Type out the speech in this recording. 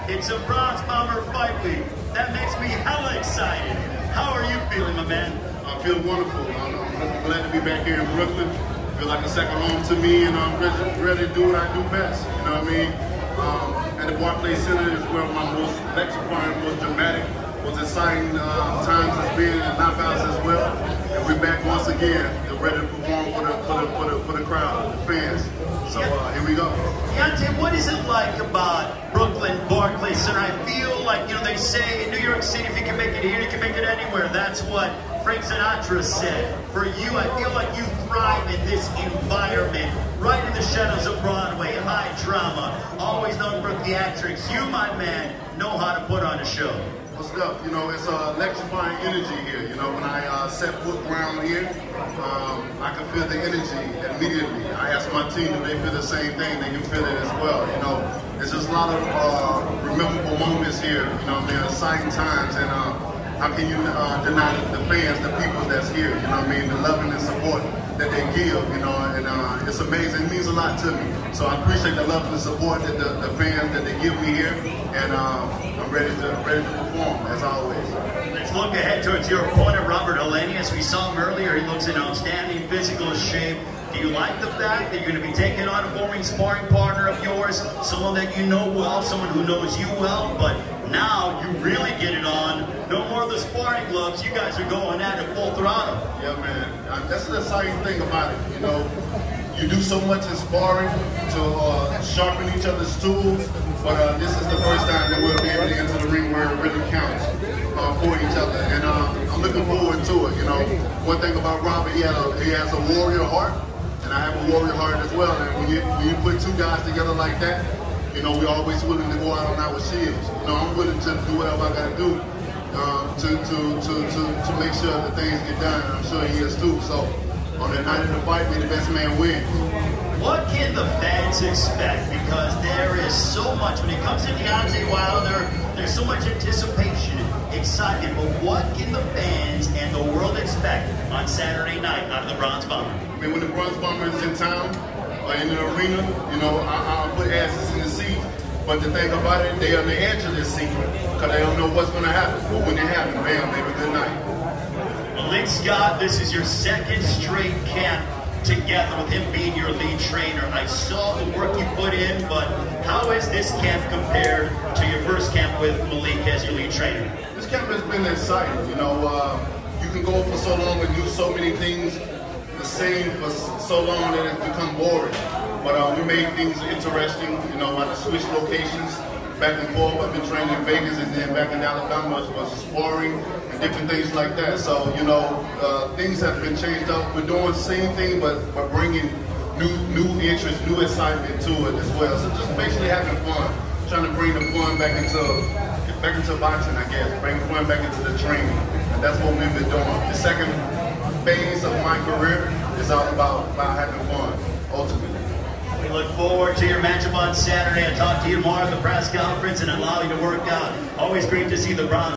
It's a Bronze Bomber Fight Week. That makes me hella excited. How are you feeling, my man? I feel wonderful. I'm glad to be back here in Brooklyn. I feel like a second home to me, and I'm ready to do what I do best. You know what I mean? At the Barclays Center is where my most electrifying, most dramatic, most exciting times has been, and knockouts as well. And we're back once again, ready to perform for the crowd, the fans. So here we go. Deontay, what is it like about Brooklyn, Barclays Center? I feel like, you know, they say in New York City, if you can make it here, you can make it anywhere. That's what Frank Sinatra said. For you, I feel like you thrive in this environment, right in the shadows of Broadway, high drama, always known for theatrics. You, my man, know how to put on a show. What's up? You know, it's electrifying energy here. You know, when I set foot around here, I can feel the energy immediately. I ask my team if they feel the same thing, they can feel it as well. You know, it's just a lot of rememberable moments here. You know, they're exciting times, and how can you deny the fans, the people that's here? You know what I mean? The love and the support that they give, you know, and it's amazing. It means a lot to me. So I appreciate the love and the support that the fans that they give me here, and I'm ready to perform as always. Let's look ahead towards your opponent, Robert Helenius. We saw him earlier. He looks in outstanding physical shape. Do you like the fact that you're going to be taking on a former sparring partner of yours, someone that you know well, someone who knows you well, but now you really get it on? No more of the sparring gloves. You guys are going at it full throttle. Yeah, man. That's the exciting thing about it. You know, you do so much in sparring to sharpen each other's tools, but this is the first time that we'll be able to get into the ring where it really counts for each other. And I'm looking forward to it. You know, one thing about Robert, he has a warrior heart, and I have a warrior heart as well. And when you put two guys together like that, you know, we're always willing to go out on our shields. You know, I'm willing to do whatever I got to do to make sure that things get done. And I'm sure he is too. So on the night of the fight, may the best man win. What can the fans expect? Because there is so much, when it comes to Deontay Wilder, there's so much anticipation, excitement, but what can the fans and the world expect on Saturday night out of the Bronze Bomber? I mean, when the Bronze Bomber is in town, or in the arena, you know, I'll put asses in the seat, but the thing about it, they're on the edge of this seat, because they don't know what's going to happen, but when it happens, bam, they have a good night. Malik Scott, this is your second straight camp together with him being your lead trainer. I saw the work you put in, but how is this camp compared to your first camp with Malik as your lead trainer? This camp has been exciting. You know, you can go for so long and do so many things the same for so long that it's become boring. But we made things interesting. You know, I had to switch locations back and forth. I've been training in Vegas and then back in Alabama for sparring and different things like that. So, you know, things have been changed up. We're doing the same thing, but bringing new interest, new excitement to it as well. So just basically having fun, trying to bring the fun back into boxing, I guess, bring the fun back into the training. And that's what we've been doing. The second phase of my career is all about having fun, ultimately. We look forward to your matchup on Saturday. I'll talk to you tomorrow at the press conference and allow you to work out. Always great to see the Bronze